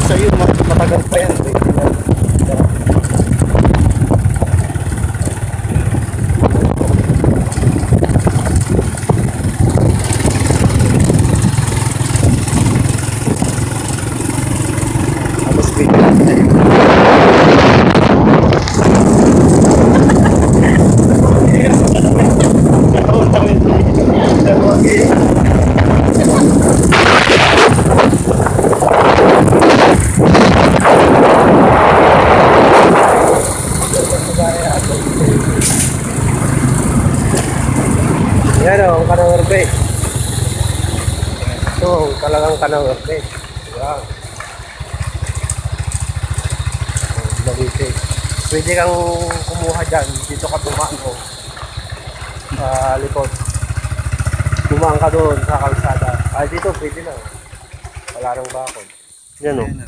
sa'yo, matagal pa yan. Tapos yan o, ang kanang orbe. Ito, talagang kanang orbe. Yan. Lagite. Pwede kang kumuha dyan. Dito ka dumaan o. Sa likod. Dumaan ka doon sa kalsada. Dito pwede na. Wala nang bakod. Yan o.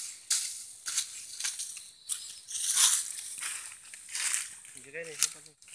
Sige,